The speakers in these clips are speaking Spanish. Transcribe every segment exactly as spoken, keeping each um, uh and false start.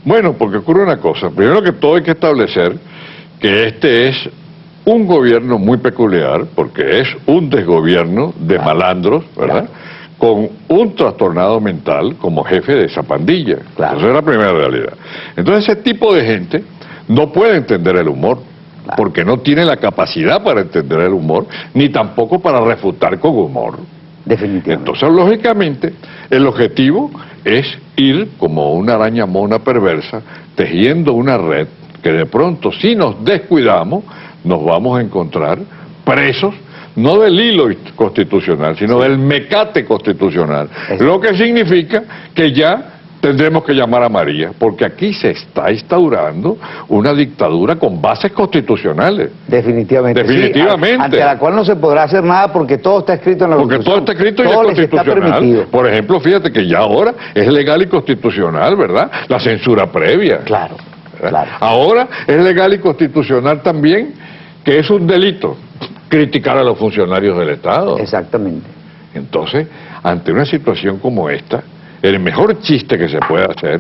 Bueno, porque ocurre una cosa. Primero que todo hay que establecer que este es un gobierno muy peculiar, porque es un desgobierno de Claro. malandros, ¿verdad? Claro. Con un trastornado mental como jefe de esa pandilla. Claro. Esa es la primera realidad. Entonces ese tipo de gente no puede entender el humor, Claro. porque no tiene la capacidad para entender el humor, ni tampoco para refutar con humor. Definitivamente. Entonces, lógicamente, el objetivo es ir como una araña mona perversa, tejiendo una red que de pronto, si nos descuidamos, nos vamos a encontrar presos, no del hilo constitucional, sino Sí. del mecate constitucional. Eso. Lo que significa que ya tendremos que llamar a María, porque aquí se está instaurando una dictadura con bases constitucionales. Definitivamente. Definitivamente. Sí, ante la cual no se podrá hacer nada porque todo está escrito en la Porque todo Constitución. está escrito y todo es les está constitucional. permitido. Por ejemplo, fíjate que ya ahora es legal y constitucional, ¿verdad? La censura previa. Claro, claro. Ahora es legal y constitucional también que es un delito criticar a los funcionarios del Estado. Exactamente. Entonces, ante una situación como esta, el mejor chiste que se puede hacer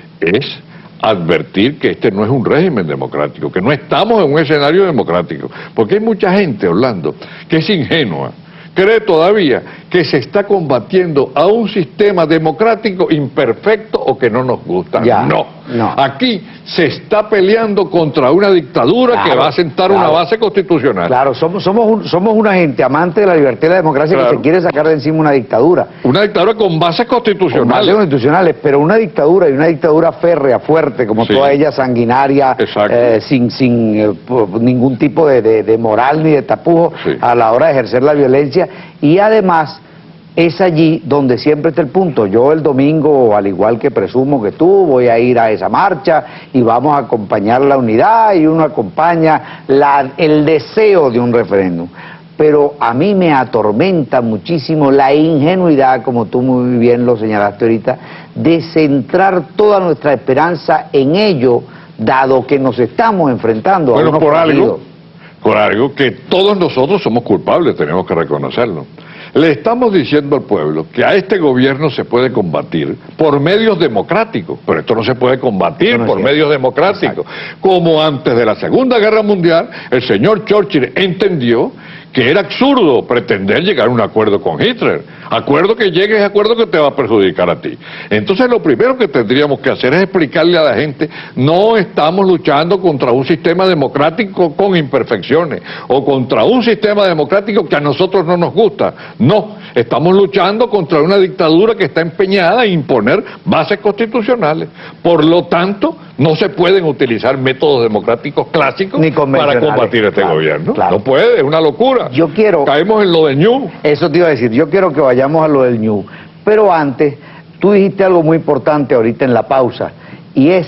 es advertir que este no es un régimen democrático, que no estamos en un escenario democrático. Porque hay mucha gente, Orlando, que es ingenua, cree todavía que se está combatiendo a un sistema democrático imperfecto o que no nos gusta. Ya, no. no. Aquí se está peleando contra una dictadura Claro, que va a sentar claro. una base constitucional. Claro, somos, somos, un- somos una gente amante de la libertad y la democracia Claro. que se quiere sacar de encima una dictadura. Una dictadura con bases Con bases constitucionales. constitucionales, pero una dictadura y una dictadura férrea, fuerte, como Sí. toda ella sanguinaria, Exacto. eh, sin, sin eh, po- ningún tipo de, de- de moral ni de tapujo Sí. a la hora de ejercer la violencia. Y además es allí donde siempre está el punto. Yo el domingo, al igual que presumo que tú, voy a ir a esa marcha y vamos a acompañar la unidad y uno acompaña la, el deseo de un referéndum. Pero a mí me atormenta muchísimo la ingenuidad, como tú muy bien lo señalaste ahorita, de centrar toda nuestra esperanza en ello, dado que nos estamos enfrentando a Bueno, unos por partidos. algo, por algo que todos nosotros somos culpables, tenemos que reconocerlo. Le estamos diciendo al pueblo que a este gobierno se puede combatir por medios democráticos, pero esto no se puede combatir Eso no es por cierto. medios democráticos. Como antes de la Segunda Guerra Mundial, el señor Churchill entendió que era absurdo pretender llegar a un acuerdo con Hitler. Acuerdo que llegue es acuerdo que te va a perjudicar a ti. Entonces lo primero que tendríamos que hacer es explicarle a la gente, no estamos luchando contra un sistema democrático con imperfecciones, o contra un sistema democrático que a nosotros no nos gusta. No, estamos luchando contra una dictadura que está empeñada en imponer bases constitucionales. Por lo tanto, no se pueden utilizar métodos democráticos clásicos Ni para convencionales. combatir este Claro, gobierno. claro. No puede, es una locura. Yo quiero... Caemos en lo de Ñu. Eso te iba a decir, yo quiero que vayamos a lo del Ñu. Pero antes, tú dijiste algo muy importante ahorita en la pausa, y es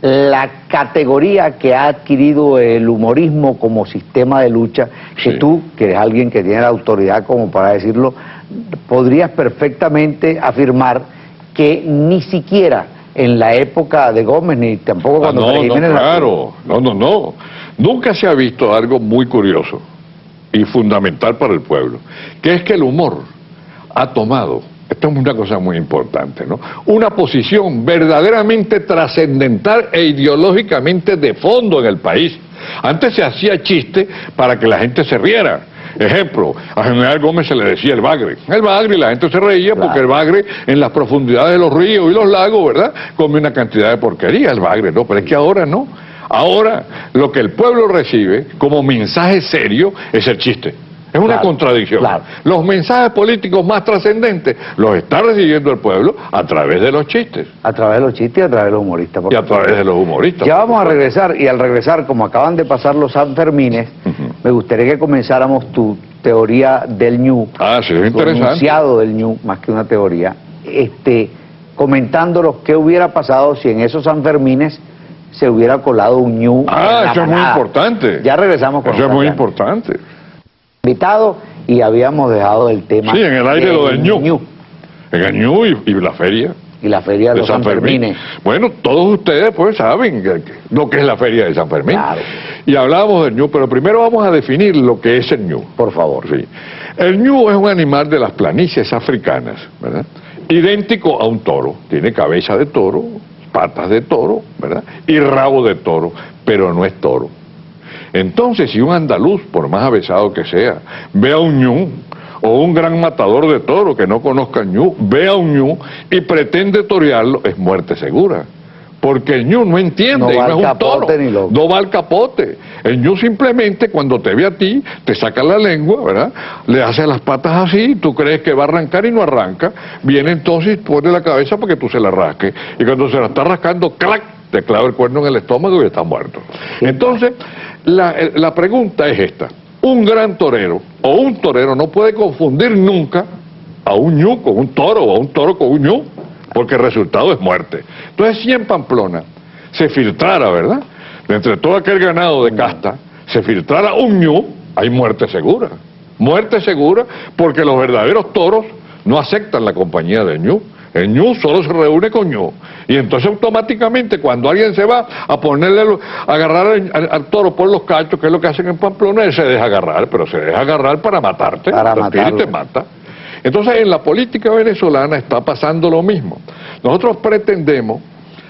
la categoría que ha adquirido el humorismo como sistema de lucha, que Sí. tú, que eres alguien que tiene la autoridad como para decirlo, podrías perfectamente afirmar que ni siquiera en la época de Gómez, ni tampoco Ah, cuando no, Fray no, Jiménez la- claro, no, no, no. Nunca se ha visto algo muy curioso y fundamental para el pueblo, que es que el humor ha tomado, esto es una cosa muy importante, ¿no? Una posición verdaderamente trascendental e ideológicamente de fondo en el país. Antes se hacía chiste para que la gente se riera. Ejemplo, a General Gómez se le decía el bagre. El bagre, y la gente se reía Claro. porque el bagre en las profundidades de los ríos y los lagos, ¿verdad?, come una cantidad de porquería, el bagre, no, pero es que ahora no. Ahora, lo que el pueblo recibe como mensaje serio es el chiste. Es una Claro, contradicción. claro. Los mensajes políticos más trascendentes los está recibiendo el pueblo a través de los chistes a través de los chistes y a través de los humoristas. por y a supuesto. través de los humoristas. Ya vamos a regresar, y al regresar, como acaban de pasar los Sanfermines, Ujú. me gustaría que comenzáramos tu teoría del Ñu, Ah, sí, es tu interesante. enunciado del Ñu, más que una teoría, este, comentándonos qué hubiera pasado si en esos Sanfermines se hubiera colado un Ñu. en Ah, la eso es muy manada. importante. Ya regresamos con Eso es muy Fabián. importante. Invitado, y habíamos dejado el tema. Sí, en el aire lo del Ñu. En el Ñu y, y la feria Y la feria de, de los San Fermín. Sanfermines. Bueno, todos ustedes pues saben que- que- lo que es la feria de San Fermín. Claro. Y hablábamos del Ñu, pero primero vamos a definir lo que es el Ñu. Por favor. Sí. El Ñu es un animal de las planicies africanas, ¿verdad? Idéntico a un toro. Tiene cabeza de toro, patas de toro, ¿verdad? Y rabo de toro, pero no es toro. Entonces, si un andaluz, por más avesado que sea, ve a un ñu, o un gran matador de toro que no conozca ñu, ve a un ñu y pretende torearlo, es muerte segura. Porque el ñu no entiende, no, y va no es un toro, ni loco. no va al capote. El ñu simplemente cuando te ve a ti, te saca la lengua, ¿verdad? Le hace las patas así, tú crees que va a arrancar y no arranca. Viene entonces y pone la cabeza para que tú se la rasques. Y cuando se la está rascando, ¡clac!, te clava el cuerno en el estómago y está muerto. Entonces, la, la pregunta es esta. Un gran torero o un torero no puede confundir nunca a un ñu con un toro o a un toro con un ñu, porque el resultado es muerte. Entonces, si en Pamplona se filtrara, ¿verdad?, de entre todo aquel ganado de casta, se filtrara un ñu, hay muerte segura. Muerte segura porque los verdaderos toros no aceptan la compañía del ñu. El ñu solo se reúne con ñu. Y entonces automáticamente cuando alguien se va a ponerle, a agarrar al, al, al toro por los cachos, que es lo que hacen en Pamplona, él se deja agarrar, pero se deja agarrar para matarte, para matarlo. Y te mata. Entonces en la política venezolana está pasando lo mismo. Nosotros pretendemos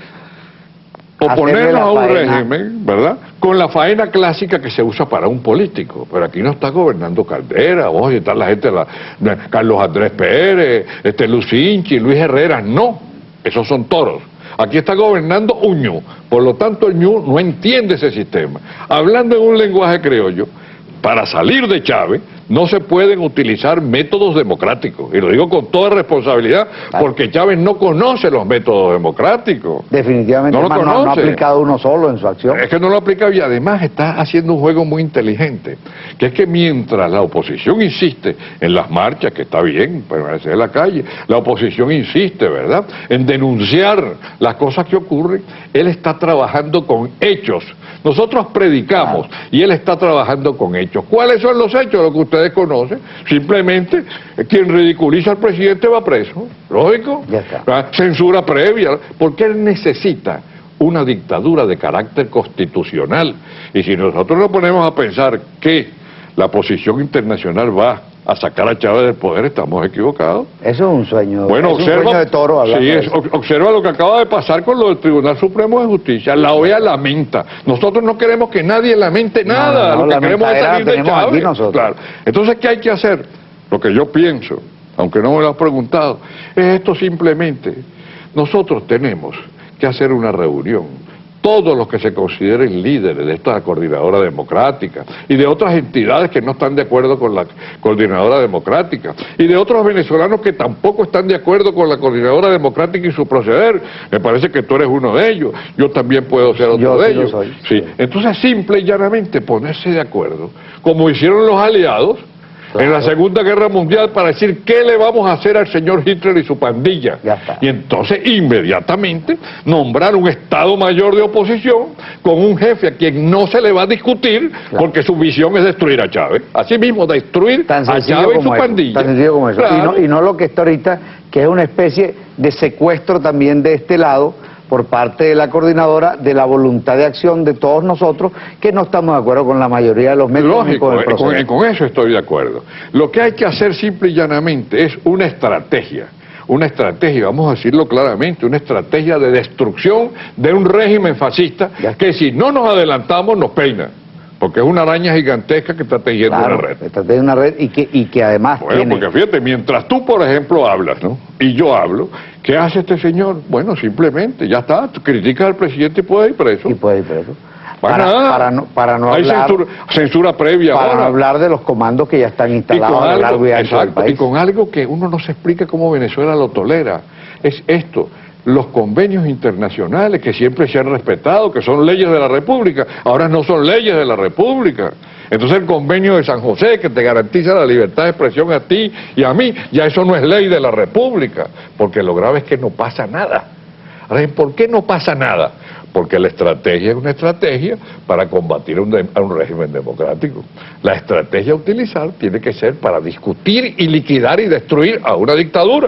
oponernos a un régimen, ¿verdad?, con la faena clásica que se usa para un político. Pero aquí no está gobernando Caldera, vos, y está la gente, la, Carlos Andrés Pérez, este Lucinchi, Luis Herrera, no, esos son toros. Aquí está gobernando un ñu, por lo tanto el ñu no entiende ese sistema. Hablando en un lenguaje criollo, para salir de Chávez no se pueden utilizar métodos democráticos, y lo digo con toda responsabilidad, porque Chávez no conoce los métodos democráticos. Definitivamente no, lo no, no ha aplicado uno solo en su acción. Es que no lo aplica, y además está haciendo un juego muy inteligente, que es que mientras la oposición insiste en las marchas, que está bien, permanecer en la calle, la oposición insiste, ¿verdad?, en denunciar las cosas que ocurren, él está trabajando con hechos. Nosotros predicamos, claro, y él está trabajando con hechos. ¿Cuáles son los hechos? Lo que ustedes conocen. Simplemente, quien ridiculiza al presidente va preso. ¿Lógico? Ya está. Censura previa. Porque él necesita una dictadura de carácter constitucional. Y si nosotros nos ponemos a pensar que la posición internacional va a sacar a Chávez del poder, estamos equivocados. Eso es un sueño, bueno, es observa, un sueño de toro. Sí, es, observa lo que acaba de pasar con lo del Tribunal Supremo de Justicia. La O E A lamenta. Nosotros no queremos que nadie lamente nada. No, no, no, lo que queremos es salir de Chávez. Claro. Entonces, ¿qué hay que hacer? Lo que yo pienso, aunque no me lo has preguntado, es esto simplemente. Nosotros tenemos que hacer una reunión. Todos los que se consideren líderes de esta coordinadora democrática y de otras entidades que no están de acuerdo con la coordinadora democrática y de otros venezolanos que tampoco están de acuerdo con la coordinadora democrática y su proceder. Me parece que tú eres uno de ellos, yo también puedo ser otro yo, de sí ellos. Soy. Sí. Entonces, simple y llanamente ponerse de acuerdo, como hicieron los aliados, claro, en la Segunda Guerra Mundial, para decir qué le vamos a hacer al señor Hitler y su pandilla. Y entonces inmediatamente nombrar un Estado Mayor de oposición con un jefe a quien no se le va a discutir, claro, porque su visión es destruir a Chávez. Así mismo, destruir a Chávez y su eso, pandilla. Tan sencillo como eso. Claro. Y, no, y no lo que está ahorita, que es una especie de secuestro también de este lado, por parte de la coordinadora, de la voluntad de acción de todos nosotros, que no estamos de acuerdo con la mayoría de los métodos. Lógico, con el proceso. Con, con eso estoy de acuerdo. Lo que hay que hacer simple y llanamente es una estrategia, una estrategia, vamos a decirlo claramente, una estrategia de destrucción de un régimen fascista que si no nos adelantamos nos peina. Porque es una araña gigantesca que está tejiendo claro, una red. Está tejiendo una red y que, y que además Bueno, tiene... porque fíjate, mientras tú, por ejemplo, hablas, ¿no?, y yo hablo, ¿qué hace este señor? Bueno, simplemente, ya está, tú criticas al presidente y puede ir preso. Y puede ir preso. Para, para, nada. para no, para no Hay hablar... censura, censura previa Para ahora. no hablar de los comandos que ya están instalados a lo largo y ancho del país. Y con algo que uno no se explica cómo Venezuela lo tolera, es esto. Los convenios internacionales que siempre se han respetado, que son leyes de la República, ahora no son leyes de la República. Entonces el convenio de San José, que te garantiza la libertad de expresión a ti y a mí, ya eso no es ley de la República, porque lo grave es que no pasa nada. Ahora, ¿por qué no pasa nada? Porque la estrategia es una estrategia para combatir a un, de, a un régimen democrático. La estrategia a utilizar tiene que ser para discutir y liquidar y destruir a una dictadura.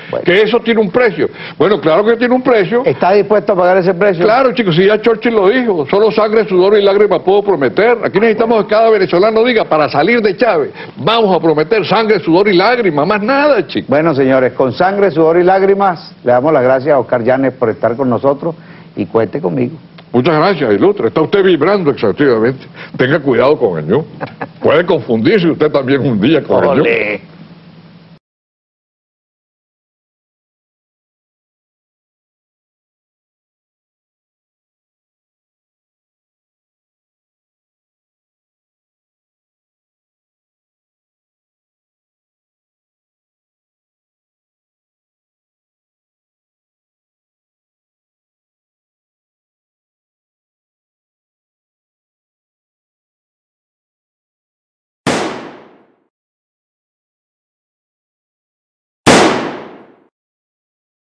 Bueno. Que eso tiene un precio. Bueno, claro que tiene un precio. ¿Está dispuesto a pagar ese precio? Claro, chicos, si ya Churchill lo dijo, solo sangre, sudor y lágrimas puedo prometer. Aquí necesitamos que cada venezolano diga, para salir de Chávez, vamos a prometer sangre, sudor y lágrimas, más nada, chicos. Bueno, señores, con sangre, sudor y lágrimas, le damos las gracias a Oscar Llanes por estar con nosotros y cuente conmigo. Muchas gracias, ilustre. Está usted vibrando exhaustivamente. Tenga cuidado con el ñu. Puede confundirse usted también un día con el ñu.